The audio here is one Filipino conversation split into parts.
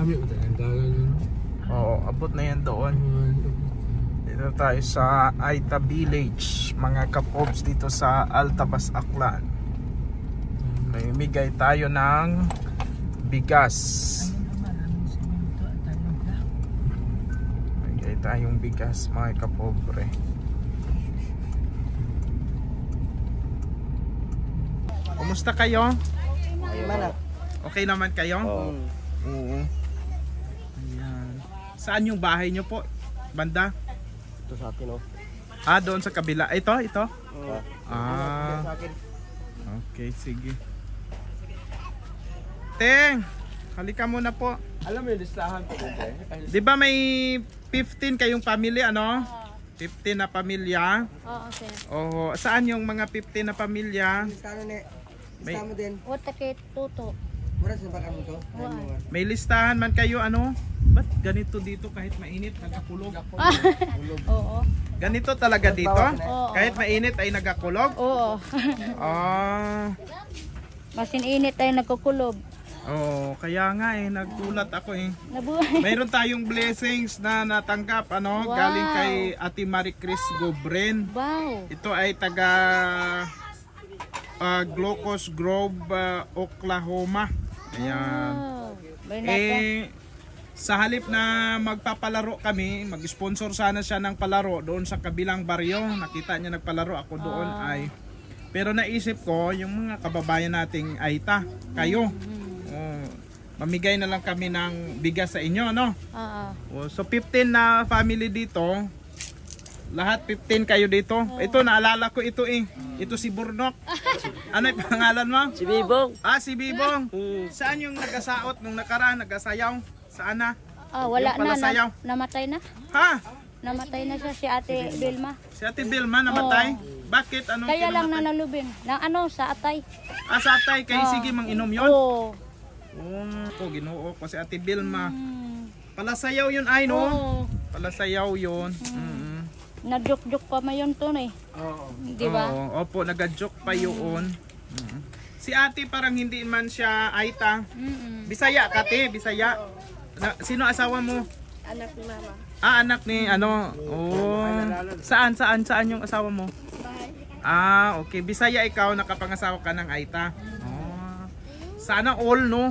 Marami pa tayong dagat. Oo, abot na yan doon. Dito tayo sa Aita Village, mga kapobs, dito sa Altabas, Aklan. May migay tayo ng bigas. Migay tayong bigas, mga kapobre. Kumusta kayo? Okay naman kayo? Oo. Ayan. Saan yung bahay nyo po? Banda? Ito sa akin, oh. Ah, doon sa kabila. Ito? Ah. Okay, sige. Teng, halika muna po. Alam mo yung listahan ko dito eh? Di ba may 15 kayong pamilya, ano? 15 na pamilya. Oo, sir. Oh, saan yung mga 15 na pamilya? Listahan ni. May, Listahan mo din. Wata kay Tuto. Mura sa baka mo to. may listahan man kayo, ano? Ba't ganito dito kahit mainit, nagkakulog? Oo. Ganito talaga dito? Oo. Kahit mainit ay nagkakulog? Oo. Ah. Masin init tayo nagkukulob. Oh, kaya nga eh, nagkulat ako eh. Nabuhay. Mayroon tayong blessings na natanggap, ano, Wow. galing kay Ate Marie Chris Gobren. Wow. Ito ay taga Glocos Grove, Oklahoma. Ayan. Wow. May nasa. Sa halip na magpapalaro kami, mag-sponsor sana siya ng palaro doon sa kabilang baryo. Nakita niya nagpalaro ako doon ay. Pero naisip ko, yung mga kababayan nating Aita, kayo. Mamigay na lang kami ng bigas sa inyo, no? Oo. So 15 na family dito. Lahat 15 kayo dito. Ito naalala ko ito eh. Ito si Burnok. Ano yung pangalan mo? Si Bibong. Ah, si Bibong. Saan yung nagasaot nung nakaraan, nagasayaw? Saan na? Wala Yung pala sayaw. namatay na. Ha? Namatay na siya si Ate Vilma. Si Ate Vilma namatay? Bakit? Anong Kaya lang kinamatay? nanalubin. Na ano sa atay. Ah, sa atay. Kaya sige mang inom yun? Oo. Oh, ginoo ko si Ate Vilma. Palasayaw yun ay, no? Oo. Palasayaw yun. Nadjuk-juk pa mayon to eh. Oo. Di ba? Oo, opo, nag-joke pa yun. Si ate parang hindi man siya Aita. Bisaya ka, te, Bisaya. Sino asawa mo? Anak ni mama. Ah, anak ni ano? Oh. Saan yung asawa mo? Ah, okay. Bisaya ikaw, nakapangasawa ka ng Aita. Oh. Sana all, no?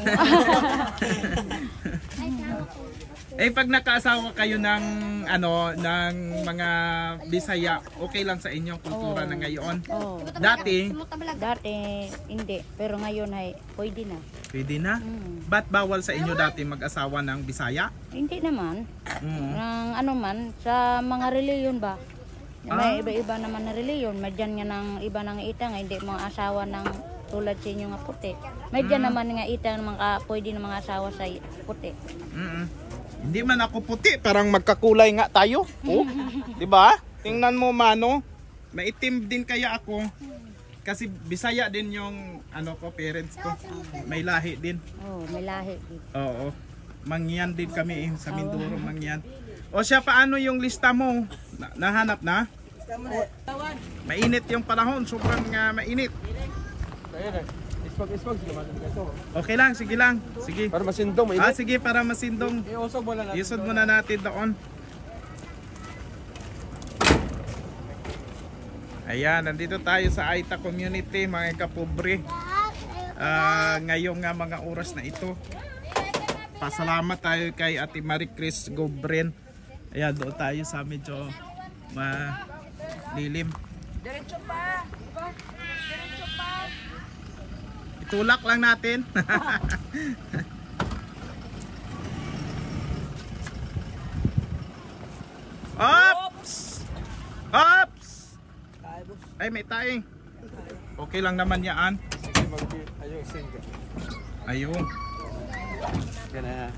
Eh pag nakaasawa kayo ng ano ng mga Bisaya, okay lang sa inyong kultura na ngayon. Oo. Dati, Hindi, pero ngayon ay pwede na. pwede na. Ba't bawal sa inyo dati mag-asawa ng Bisaya? Hindi naman. Mm. Ng ano man, sa mga reliyon ba? May iba-iba naman na reliyon. May dyan nga ng iba ng ita nga, hindi mga asawa ng tulad sa inyo nga puti. May dyan naman nga ita ng mga pwede ng mga asawa sa puti. Hindi man ako puti, parang magkakulay nga tayo. Oh, 'di ba? Tingnan mo mano, maitim din kaya ako. Kasi Bisaya din yung ano ko, parents ko. May lahi din. Oh, may lahi. Oo. Mangyan din kami sa Mindoro, Mangyan. O siya, paano yung lista mo? Nahanap na? Mainit yung panahon, sobrang mainit. Kaya na. Ispag, sige man ito. Okay lang, sige lang. Sige. Para masindong, Ah, mainit. sige, para masindong. Iusog mo lang natin. Isod muna natin doon. Ayan, nandito tayo sa Aita Community, mga kapobre. Ngayong nga mga oras na ito. Pasalamat tayo kay Ate Marie Chris Gobren. Ayan, doon tayo sa medyo malilim. Diretso pa. Diretso pa. Itulak lang natin. Ops! Ops! Ay, may taing. Okay lang naman yan. Sige, ayun, sing ka. Ayun. Kaya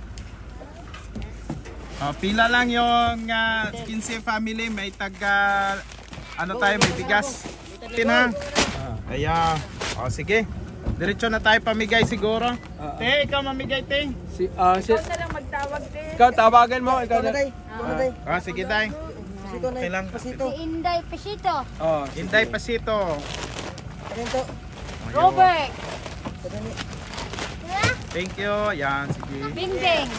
Pila lang yung 15 family. May taga, ano tayo, may bigas. Tina. Ayan. O, sige. Diretso na tayo pamigay siguro. Te, ikaw mamigay, te. Ikaw na lang magtawag din. Ikaw, tawagan mo. Ikaw na. Sige, tay. Okay lang. Si Inday Pesito. Oh, Inday Pasito. Robert. Thank you. Yan, sige. Bingding.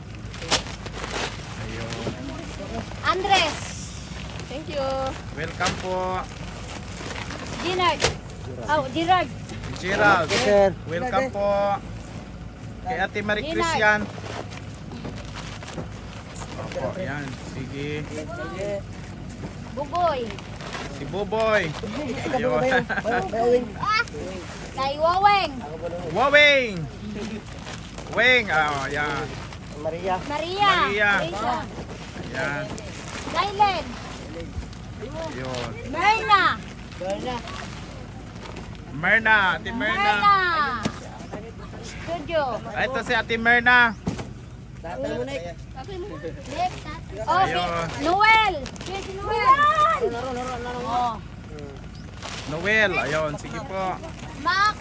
Ayun. Andres. Thank you. Welcome po. Gerard. Oh, Gerard. Gerald. Welcome po. Kay Ate Marie Chris yan. Opo, yan. Sige. Bugoy. Si Buboy. Ayun. Kay Waweng. Wawing. Weng. Oh, yan. Maria. Maria. Teresa. Yan. Dylan. Ayun. Merna. Merna. Ate Merna. Merna. Studio. Ay, ito si Ate Merna. Oh, si Ayun. Noel. Si Noel. Oh. Noel. Ayun. Sige po. Mac.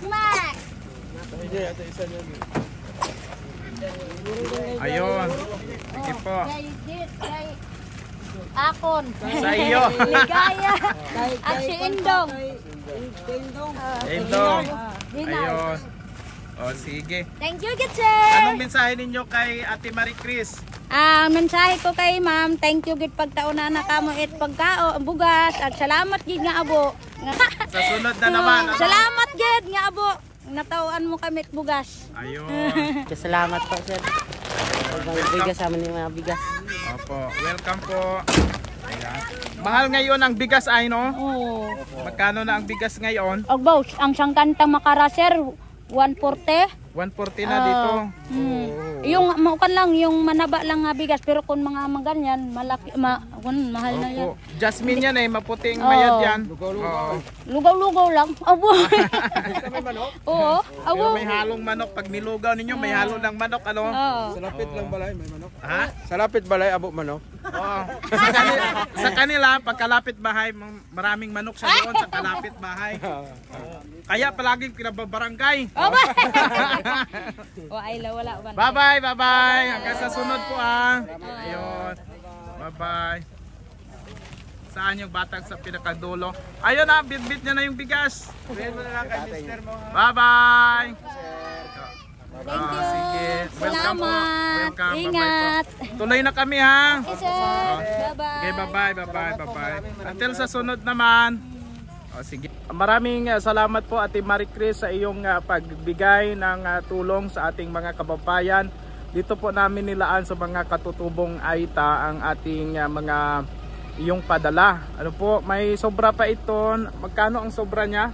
Ayun. Sige po. Kay Akon. Sa iyo. Ligaya. At si Indong. Indong. Dinar. Ayun. O, sige. Thank you, good sir. Anong mensahe ninyo kay Ate Marie Chris? Ang mensahe ko kay ma'am, thank you gid pagtauna na kamo it pagkao bugas at salamat gid nga abo. Sa sunod na naman. ano? Salamat gid nga abo. Natawan mo kami it bugas. Ayun. Salamat po, sir. Bigas sa amin yung mga bigas. Opo. Welcome po. Ayan. Mahal ngayon ang bigas ay no? Oh. Magkano na ang bigas ngayon? Og boss, ang sangkanta makara sir 140. 140 na dito. Yung maukan lang yung manaba lang nga bigas pero kung mga ganyan malaki mahal na yan. Opo. Jasmine yan eh. Maputing mayad yan. Oo. Lugaw-lugaw lang. Abo. Oo. Abo. Pero may halong manok. Pag nilugaw ninyo, may halo ng manok. Ano? Oo. Sa lapit lang balay, may manok. Ha? Sa lapit balay, abo manok. Oo. Sa kanila, pagkalapit bahay, maraming manok sa doon sa kalapit bahay. Kaya palaging kinababarangay. Aba. O ay wala ba. Bye-bye, bye-bye. Hanggang sa sunod po ah. Ayun. Bye-bye. Saan yung batang sa pinakadulo? Ayun na, bit-bit niya na yung bigas. Sabihin mo na lang kay Mister mo. Bye-bye. Thank you. Sige. Welcome po. Salamat. Welcome. Ingat. Bye-bye po. Tuloy na kami ha. Okay, sir. Bye-bye. Okay, bye-bye, bye-bye, bye-bye. Until sa sunod naman. O, sige. Maraming salamat po Ate Marie Chris sa iyong pagbigay ng tulong sa ating mga kababayan. Dito po namin nilaan sa mga katutubong Aita ang ating mga iyong padala. Ano po, may sobra pa ito. Magkano ang sobra niya?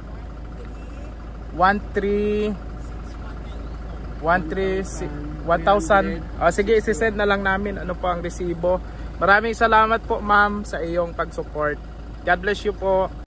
1,000. Sige, isi-send na lang namin ano po ang resibo. Maraming salamat po ma'am sa iyong pag-support. God bless you po.